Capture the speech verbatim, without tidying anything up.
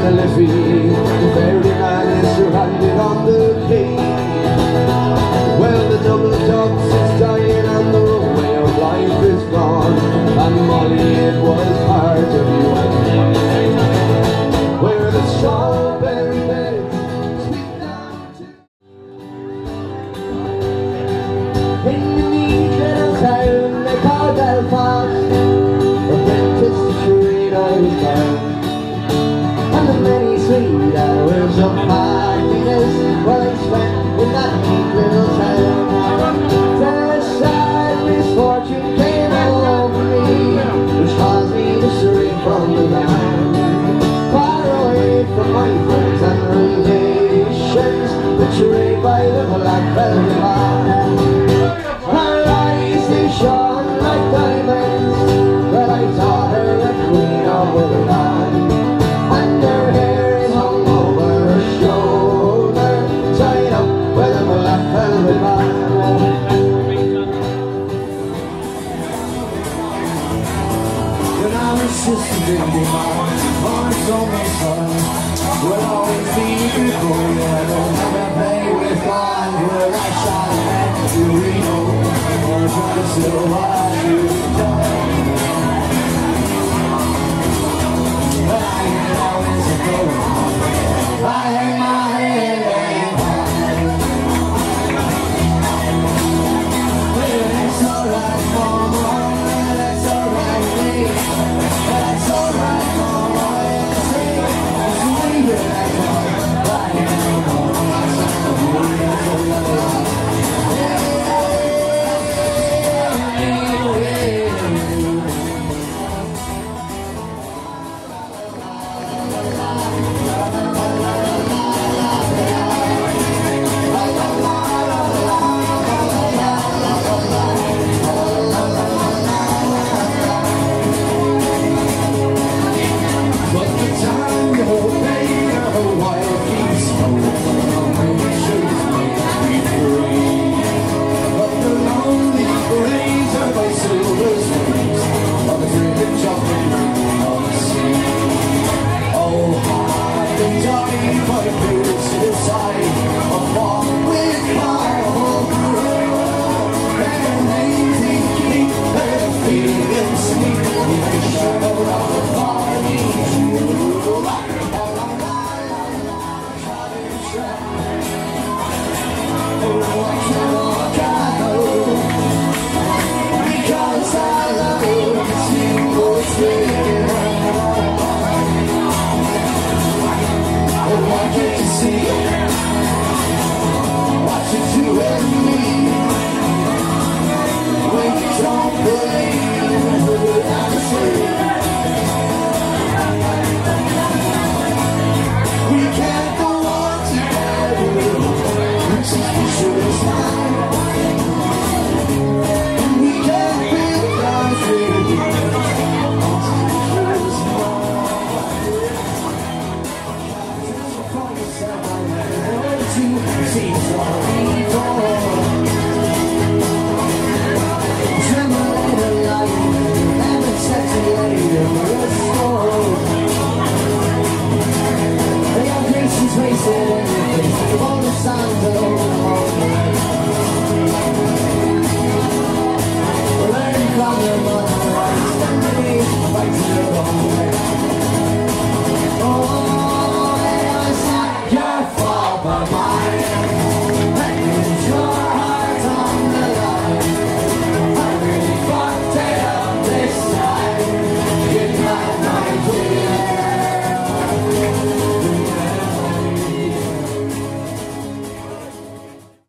levee, the very man is surrounded on the quay. Well, the double ducks is dying and the way of life is gone, and Molly, it was hard of you and me. Where the strawberry beds sweep down to in the neat little town they call Belfast, apprenticed trade I was bound. And the many sweet hours of happiness well I spent in that neat little town. Till a sad misfortune came over me, which caused me to stray from the land, far away from my friends and relations, betrayed by the black velvet man. Her eyes they shone like diamonds, but I thought her a queen of the land. And her hair is hung over her shoulder, tied up with a black velvet band. When I was just a baby, my heart's only son will always be before you. I don't ever play with fun. Where I shot at you, you know, or try to still what you've done. But I ain't always a go. I hang my head and well, it's alright, mama, it's alright, me. It's alright, mama, it's me. It's the way that I go. I ain't no more, sweet, sweet, sweet, sweet,